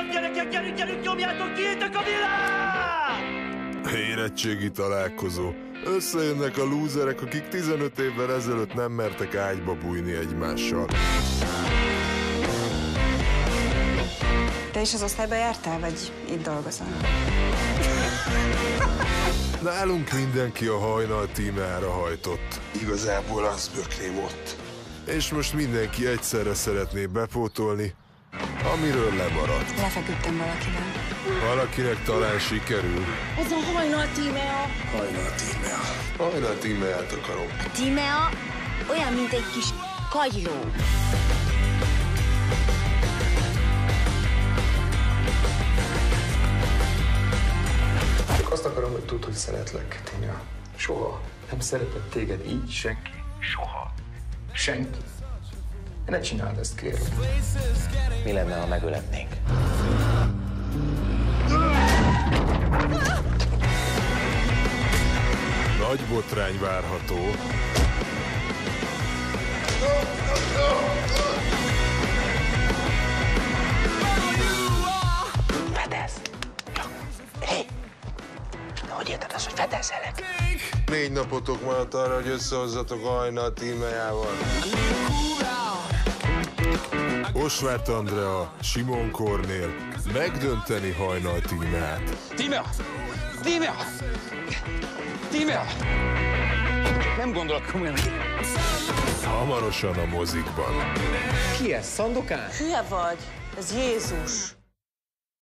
van, gyerekek, gyerünk, nyomjátok ki itt a kabilát! Érettségi találkozó. Összejönnek a lúzerek, akik 15 évvel ezelőtt nem mertek ágyba bújni egymással. Te is az osztályba jártál, vagy itt dolgozol? Nálunk mindenki a Hajnal tímára hajtott. Igazából azt bökném ott. És most mindenki egyszerre szeretné bepótolni, amiről lemaradt. Lefeküdtem valakivel. Valakinek talán sikerül. Ez a Hajnal Tímea. Hajnal tímea. Hajnal tímeát akarom. A Tímea olyan, mint egy kis kagyló. Csak azt akarom, hogy tudd, hogy szeretlek, Tímea. Soha nem szeretett téged így senki. Soha. Senki. Ne csináld ezt, kérlek. Mi lenne, ha megöletnénk? Nagy botrány várható. Fedez! Hé! Hogy érted azt, hogy fedezzelek? 4 napotok maradt arra, hogy összehozzatok a Hajnal tímeával. Osváth Andrea, Simon Kornél megdönteni Hajnal tímeát. Tímea! Tímea! Tímea! Nem gondolok komolyan. Hamarosan a mozikban. Ki ez, Szandokán? Hülye vagy, ez Jézus.